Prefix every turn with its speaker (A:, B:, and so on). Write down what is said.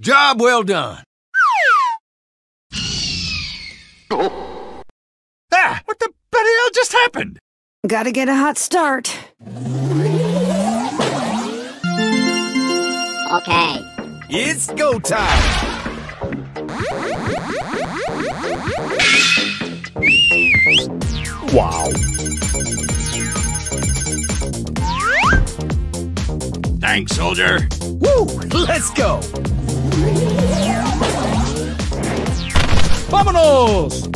A: Job well done.
B: Ah! What the bloody hell just happened?
C: Gotta get a hot start.
D: Okay.
A: It's go time.
B: Wow.
A: Thanks, soldier.
B: Woo! Let's go! Vámonos!